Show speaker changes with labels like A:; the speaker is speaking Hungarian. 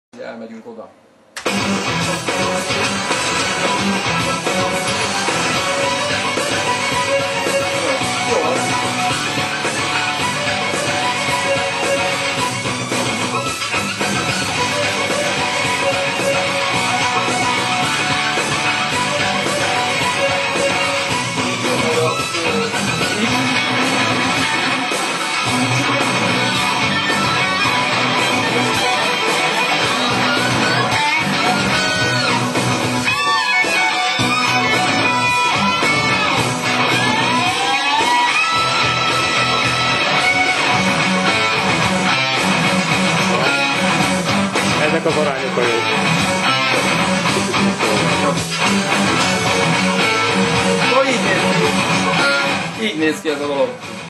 A: Elmegyünk oda.
B: Ezek az arányok a jók.
A: Így néz ki ez a dolog.